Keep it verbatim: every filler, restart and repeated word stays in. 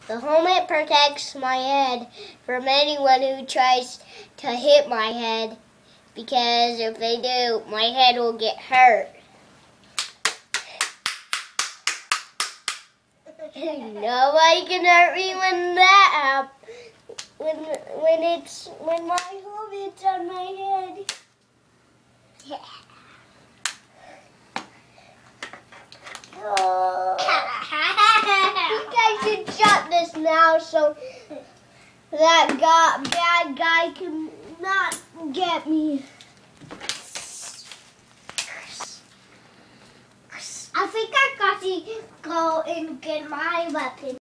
The helmet protects my head from anyone who tries to hit my head, because if they do, my head will get hurt. Nobody can hurt me when that happens. When when it's when my helmet's on my head. Yeah. Oh. You guys should shut this now so that guy, bad guy can not get me. I think I got to go and get my weapon.